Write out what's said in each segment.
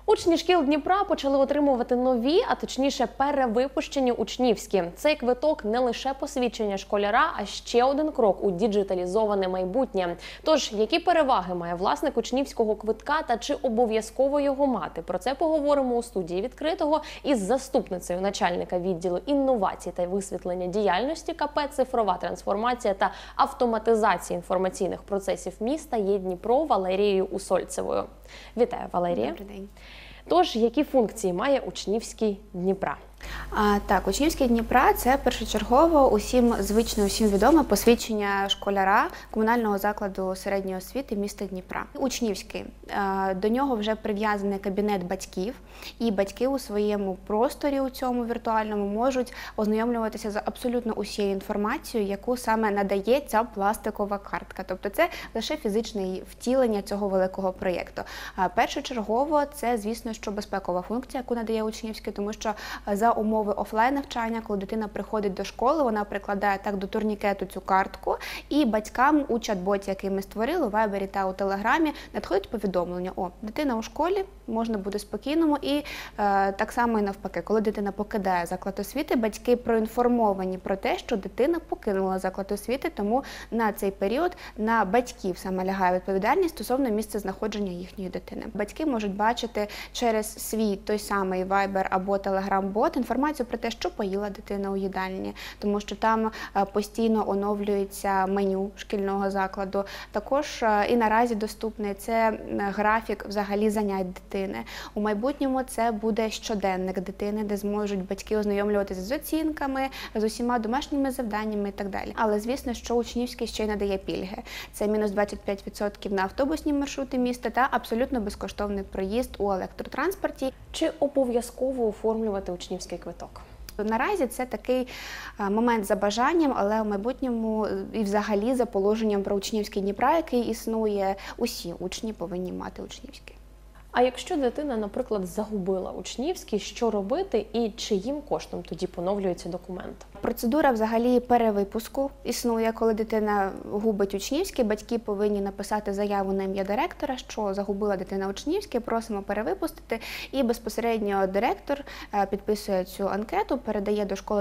Учні шкіл Дніпра почали отримувати нові, а точніше перевипущені учнівські. Цей квиток не лише посвідчення школяра, а ще один крок у діджиталізоване майбутнє. Тож, які переваги має власник учнівського квитка та чи обов'язково його мати? Про це поговоримо у студії «Відкритого» із заступницею начальника відділу інновацій та висвітлення діяльності КП «Цифрова трансформація та автоматизація інформаційних процесів міста є Дніпро» Валерією Усольцевою. Вітаю, Валерія. Добрий день. Тож, які функції має учнівський Дніпра? Так, учнівський Дніпра – це першочергово усім звично, усім відоме посвідчення школяра комунального закладу середньої освіти міста Дніпра. Учнівський. До нього вже прив'язаний кабінет батьків, і батьки у своєму просторі у цьому віртуальному можуть ознайомлюватися з абсолютно усією інформацією, яку саме надає ця пластикова картка. Тобто це лише фізичне втілення цього великого проєкту. Першочергово це, звісно, що безпекова функція, яку надає учнівський, тому що за умови офлайн-навчання, коли дитина приходить до школи, вона прикладає так до турнікету цю картку, і батькам у чат-боті, який ми створили, у Вайбері та у Телеграмі, надходить повідомлення: о, дитина у школі, можна буде спокійному. І так само і навпаки, коли дитина покидає заклад освіти, батьки проінформовані про те, що дитина покинула заклад освіти, тому на цей період на батьків саме лягає відповідальність стосовно місця знаходження їхньої дитини. Батьки можуть бачити через свій той самий Вайбер або Телеграм-бот інформацію про те, що поїла дитина у їдальні, тому що там постійно оновлюється меню шкільного закладу. Також і наразі доступний це графік взагалі занять дитини. У майбутньому це буде щоденник дитини, де зможуть батьки ознайомлюватися з оцінками, з усіма домашніми завданнями і так далі. Але звісно, що учнівський ще й надає пільги. Це мінус 25% на автобусні маршрути міста та абсолютно безкоштовний проїзд у електротранспорті. Чи обов'язково оформлювати учнівський квиток? Наразі це такий момент за бажанням, але в майбутньому і взагалі за положенням про учнівський Дніпра, який існує, усі учні повинні мати учнівський. А якщо дитина, наприклад, загубила учнівський, що робити і чиїм коштом тоді поновлюється документ? Процедура взагалі перевипуску існує, коли дитина губить учнівський. Батьки повинні написати заяву на ім'я директора, що загубила дитина учнівський, просимо перевипустити. І безпосередньо директор підписує цю анкету, передає до школи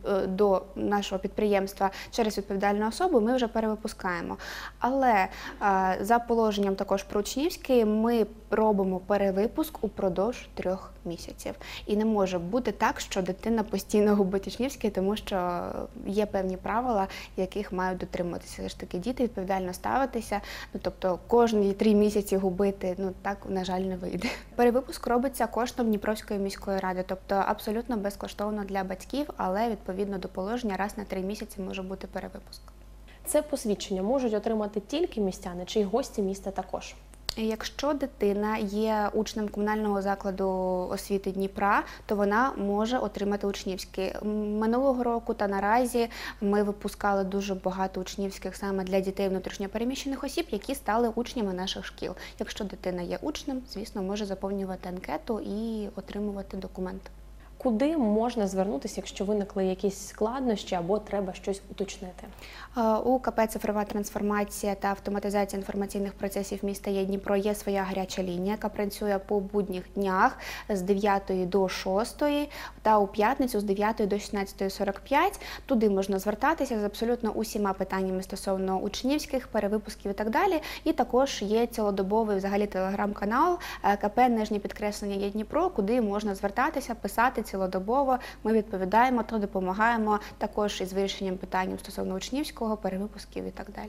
до нашого підприємства через відповідальну особу, ми вже перевипускаємо. Але за положенням також про учнівський ми робимо перевипуск упродовж 3 місяців. І не може бути так, що дитина постійно губить учнівський, тому що є певні правила, яких мають дотримуватися. Все ж таки діти відповідально ставитися, тобто кожні 3 місяці губити, так, на жаль, не вийде. Перевипуск робиться коштом Дніпровської міської ради, тобто абсолютно безкоштовно для батьків, але відповідно до положення раз на 3 місяці може бути перевипуск. Це посвідчення можуть отримати тільки містяни чи й гості міста також? Якщо дитина є учнем комунального закладу освіти Дніпра, то вона може отримати учнівський. Минулого року та наразі ми випускали дуже багато учнівських саме для дітей внутрішньопереміщених осіб, які стали учнями наших шкіл. Якщо дитина є учнем, звісно, може заповнювати анкету і отримувати документ. Куди можна звернутися, якщо виникли якісь складнощі або треба щось уточнити? У КП «Цифрова трансформація та автоматизація інформаційних процесів міста Дніпро є своя гаряча лінія, яка працює по будніх днях з 9 до 6 та у п'ятницю з 9 до 16:45. Туди можна звертатися з абсолютно усіма питаннями стосовно учнівських, перевипусків і так далі. І також є цілодобовий взагалі телеграм-канал КП _Є Дніпро, куди можна звертатися, писати цілодобово. Ми відповідаємо та допомагаємо також із вирішенням питань стосовно учнівського, перевипусків і так далі.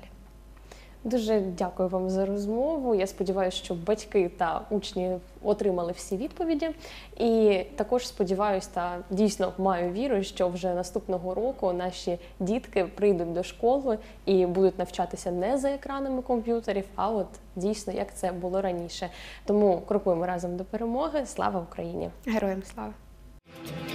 Дуже дякую вам за розмову. Я сподіваюся, що батьки та учні отримали всі відповіді. І також сподіваюся та дійсно маю віру, що вже наступного року наші дітки прийдуть до школи і будуть навчатися не за екранами комп'ютерів, а от дійсно, як це було раніше. Тому крокуємо разом до перемоги. Слава Україні! Героям слава!